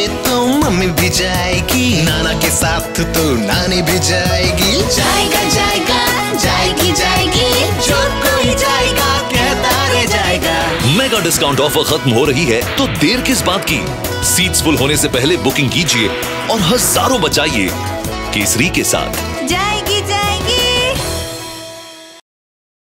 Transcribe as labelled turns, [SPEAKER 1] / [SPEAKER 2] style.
[SPEAKER 1] तो मम्मी भी जाएगी, नाना के साथ तो नानी भी जाएगी।
[SPEAKER 2] जाएगा जाएगा जाएगी जाएगी, जो कोई जाएगा कहता रह जाएगा।
[SPEAKER 3] मेगा डिस्काउंट ऑफर खत्म हो रही है तो देर किस बात की। सीट्स फुल होने से पहले बुकिंग कीजिए और हजारों बचाइए केसरी के साथ।
[SPEAKER 2] जाएगी जाएगी